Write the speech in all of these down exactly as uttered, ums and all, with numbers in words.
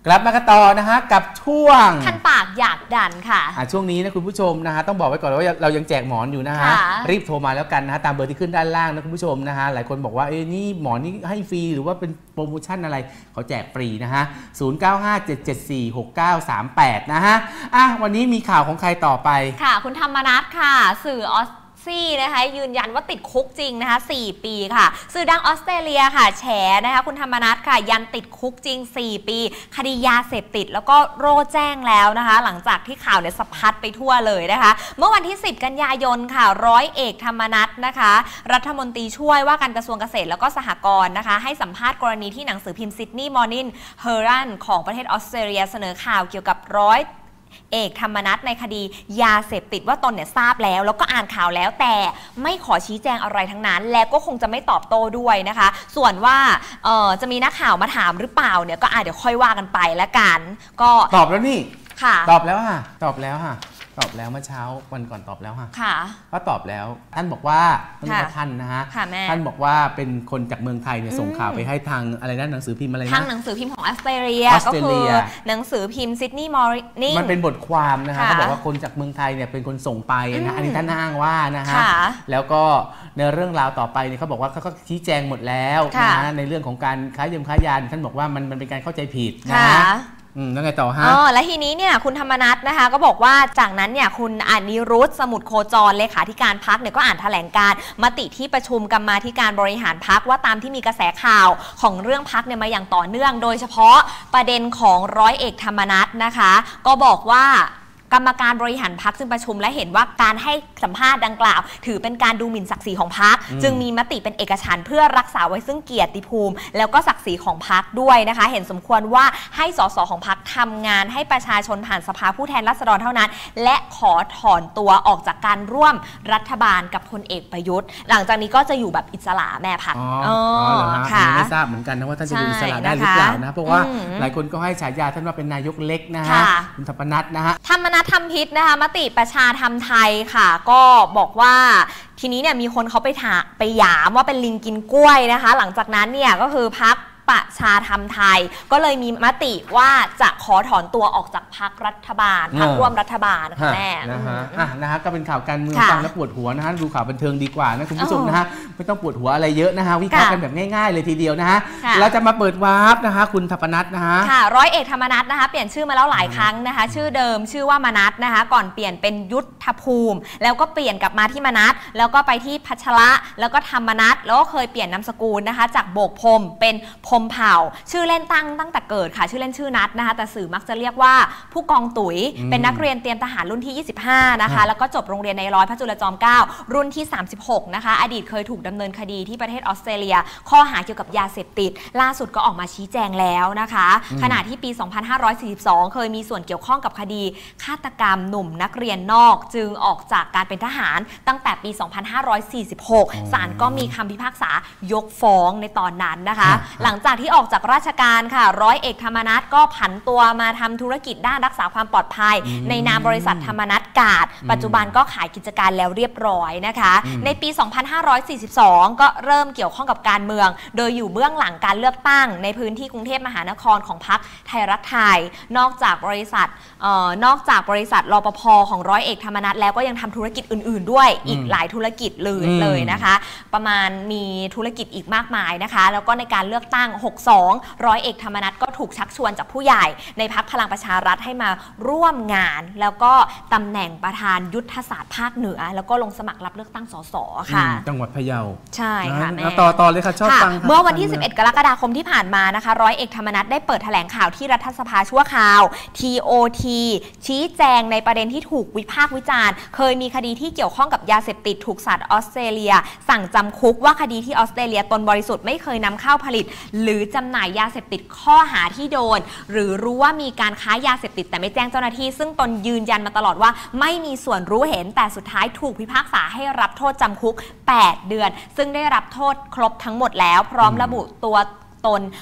กลับมากันต่อนะฮะกับช่วงคันปากอยากดันค่ะช่วงนี้นะคุณผู้ชมนะฮะต้องบอกไว้ก่อนว่าเรายังแจกหมอนอยู่นะฮะรีบโทรมาแล้วกันนะฮะตามเบอร์ที่ขึ้นด้านล่างนะคุณผู้ชมนะฮะหลายคนบอกว่าเอ้ยนี่หมอนนี่ให้ฟรีหรือว่าเป็นโปรโมชั่นอะไรเขาแจกฟรีนะฮะศูนย์ เก้า ห้า เจ็ด เจ็ด สี่ หก เก้า สาม แปดนะฮะอ่ะวันนี้มีข่าวของใครต่อไปค่ะคุณธรรมนัสค่ะสื่อออสซี่นะคะยืนยันว่าติดคุกจริงนะคะสี่ปีค่ะสื่อดังออสเตรเลียค่ะแฉนะคะคุณธรรมนัสค่ะยันติดคุกจริงสี่ปีคดียาเสพติดแล้วก็โร่แจ้งแล้วนะคะหลังจากที่ข่าวเนี่ยสะพัดไปทั่วเลยนะคะเมื่อวันที่สิบกันยายนค่ะร้อยเอกธรรมนัสนะคะรัฐมนตรีช่วยว่าการกระทรวงเกษตรแล้วก็สหกรณ์นะคะให้สัมภาษณ์กรณีที่หนังสือพิมพ์ซิดนีย์มอร์นิงเฮอรัลของประเทศออสเตรเลียเสนอข่าวเกี่ยวกับร้อยเอกธรรมนัสในคดียาเสพติดว่าตนเนี่ยทราบแล้วแล้วก็อ่านข่าวแล้วแต่ไม่ขอชี้แจงอะไรทั้งนั้นและก็คงจะไม่ตอบโต้ด้วยนะคะส่วนว่าจะมีนักข่าวมาถามหรือเปล่าเนี่ยก็อาจเดี๋ยวค่อยว่ากันไปแล้วกันก็ตอบแล้วนี่ค่ะตอบแล้วค่ะตอบแล้วค่ะตอบแล้วเมื่อเช้าวันก่อนตอบแล้วค่ะค่ะก็ตอบแล้วท่านบอกว่าท่านท่านนะฮะท่านบอกว่าเป็นคนจากเมืองไทยเนี่ยส่งข่าวไปให้ทางอะไรนะหนังสือพิมพ์อะไรนะทางหนังสือพิมพ์ของออสเตรเลียก็คือหนังสือพิมพ์ซิดนีย์มอร์นิ่งมันเป็นบทความนะฮะเขาบอกว่าคนจากเมืองไทยเนี่ยเป็นคนส่งไปนะอันนี้ท่านอ้างว่านะฮะแล้วก็ในเรื่องราวต่อไปเนี่ยเขาบอกว่าเขาก็ชี้แจงหมดแล้วนะในเรื่องของการค้ายาค้ายาท่านบอกว่ามันมันเป็นการเข้าใจผิดนะอืมแล้วไงต่อฮะอ๋อและทีนี้เนี่ยคุณธรรมนัสนะคะก็บอกว่าจากนั้นเนี่ยคุณอานิรุตสมุทรโคจรเลขาธิการพรรคเนี่ยก็อ่านแถลงการมติที่ประชุมกรรมาธิการบริหารพรรคว่าตามที่มีกระแสข่าวของเรื่องพรรคเนี่ยมาอย่างต่อเนื่องโดยเฉพาะประเด็นของร้อยเอกธรรมนัสนะคะก็บอกว่ากรรมการบริหารพรรคจึงประชุมและเห็นว่าการให้สัมภาษณ์ดังกล่าวถือเป็นการดูหมิ่นศักดิ์ศรีของพรรคจึงมีมติเป็นเอกฉันท์เพื่อรักษาไว้ซึ่งเกียรติภูมิแล้วก็ศักดิ์ศรีของพรรคด้วยนะคะเห็นสมควรว่าให้สสของพรรคทำงานให้ประชาชนผ่านสภาผู้แทนราษฎรเท่านั้นและขอถอนตัวออกจากการร่วมรัฐบาลกับพลเอกประยุทธ์หลังจากนี้ก็จะอยู่แบบอิสระแม่พรรคอ๋อค่ะไม่ทราบเหมือนกันนะว่าท่านจะอยู่อิสระได้หรือเปล่านะเพราะว่าหลายคนก็ให้ฉายาท่านว่าเป็นนายกเล็กนะฮะคุณธรรมนัสนะฮะธรรมนัสทำพิษนะคะมติประชาธรรมไทยค่ะก็บอกว่าทีนี้เนี่ยมีคนเขาไปถาไปหยามว่าเป็นลิงกินกล้วยนะคะหลังจากนั้นเนี่ยก็คือพรรคประชาธรรมไทยก็เลยมีมติว่าจะขอถอนตัวออกจากพรรครัฐบาลพรรคร่วมรัฐบาลค่ะแม่นะฮะอ่ะนะฮะก็เป็นข่าวการเมืองฟังแล้วปวดหัวนะฮะดูข่าวบันเทิงดีกว่านะคุณผู้ชมนะฮะไม่ต้องปวดหัวอะไรเยอะนะฮะวิเคราะห์กันแบบง่ายๆเลยทีเดียวนะฮะเราจะมาเปิดวาร์ปนะคะคุณธรรมนัสนะฮะค่ะร้อยเอกธรรมนัสนะคะเปลี่ยนชื่อมาแล้วหลายครั้งนะคะชื่อเดิมชื่อว่ามนัสนะคะก่อนเปลี่ยนเป็นยุทธภูมิแล้วก็เปลี่ยนกลับมาที่มนัสแล้วก็ไปที่พัชระแล้วก็ธรรมนัสแล้วก็เคยเปลี่ยนนามสกุลนะคะจากโบกพรมเป็นพรมเผ่าชื่อเล่นตั้งตั้งแต่เกิดค่ะชื่อเล่นชื่อนัทนะคะแต่สื่อมักจะเรียกว่าผู้กองตุ๋ยเป็นนักเรียนเตรียมทหารรุ่นที่ยี่สิบห้านะคะแล้วก็จบโรงเรียนในร้อยพระจุลจอมเกล้ารุ่นที่สามสิบหกนะคะอดีตเคยถูกดำเนินคดีที่ประเทศออสเตรเลียข้อหาเกี่ยวกับยาเสพติดล่าสุดก็ออกมาชี้แจงแล้วนะคะขณะที่ปีสองพันห้าร้อยสี่สิบสองเคยมีส่วนเกี่ยวข้องกับคดีฆาตกรรมหนุ่มนักเรียนนอกจึงออกจากการเป็นทหารตั้งแต่ปีสองพันห้าร้อยสี่สิบหกศาลก็มีคำพิพากษายกฟ้องในตอนนั้นนะคะหลังจากที่ออกจากราชการค่ะร้อยเอกธรรมนัสก็ผันตัวมาทำธุรกิจด้านรักษาความปลอดภัยในนามบริษัทธรรมนัสการ์ดปัจจุบันก็ขายกิจการแล้วเรียบร้อยนะคะในปีสองพันห้าร้อยสี่สิบสองก็เริ่มเกี่ยวข้องกับการเมืองโดยอยู่เบื้องหลังการเลือกตั้งในพื้นที่กรุงเทพมหานครของพรรคไทยรักไทยนอกจากบริษัทเอ่อนอกจากบริษัทรปภ.ของร้อยเอกธรรมนัสแล้วก็ยังทำธุรกิจอื่นๆด้วยอีกหลายธุรกิจเลยเลยนะคะประมาณมีธุรกิจอีกมากมายนะคะแล้วก็ในการเลือกตั้งหกสิบสองร้อยเอกธรรมนัสก็ถูกชักชวนจากผู้ใหญ่ในพรรคพลังประชารัฐให้มาร่วมงานแล้วก็ตำแหน่งประธานยุทธศาสตร์ภาคเหนือแล้วก็ลงสมัครรับเลือกตั้งสสค่ะจังหวัดพะเยาใช่ค่ะแม่ต่อต่อเลยค่ะชอบฟังเมื่อวันที่สิบเอ็ดกรกฎาคมที่ผ่านมานะคะร้อยเอกธรรมนัสได้เปิดแถลงข่าวที่รัฐสภาชั่วคราว ที โอ ที ชี้แจงในประเด็นที่ถูกวิพากษ์วิจารณ์เคยมีคดีที่เกี่ยวข้องกับยาเสพติดถูกศาลออสเตรเลียสั่งจำคุกว่าคดีที่ออสเตรเลียตนบริสุทธิ์ไม่เคยนำเข้าผลิตหรือจำหน่ายยาเสพติดข้อหาที่โดนหรือรู้ว่ามีการค้ายาเสพติดแต่ไม่แจ้งเจ้าหน้าที่ซึ่งตนยืนยันมาตลอดว่าไม่มีส่วนรู้เห็นแต่สุดท้ายถูกพิพากษาให้รับโทษจำคุกแปดเดือนซึ่งได้รับโทษครบทั้งหมดแล้วพร้อมระบุตัวตน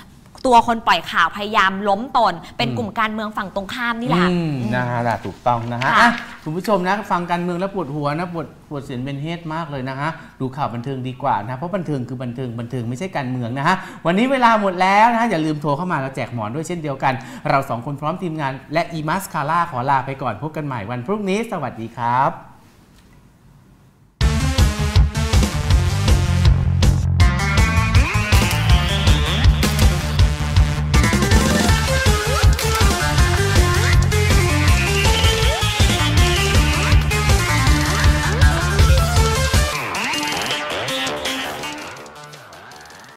ตัวคนปล่อยข่าวพยายามล้มตนเป็นกลุ่มการเมืองฝั่งตรงข้ามนี่แหละนะฮะถูกต้องนะฮะคุณผู้ชมนะฟังการเมืองแล้วปวดหัวนะปวดปวดเสียนเป็นเฮดมากเลยนะฮะดูข่าวบันเทิงดีกว่านะเพราะบันเทิงคือบันเทิงบันเทิงไม่ใช่การเมืองนะฮะวันนี้เวลาหมดแล้วนะฮะอย่าลืมโทรเข้ามาเราแจกหมอนด้วยเช่นเดียวกันเราสองคนพร้อมทีมงานและอีมัสคาร่าขอลาไปก่อนพบกันใหม่วันพรุ่งนี้สวัสดีครับ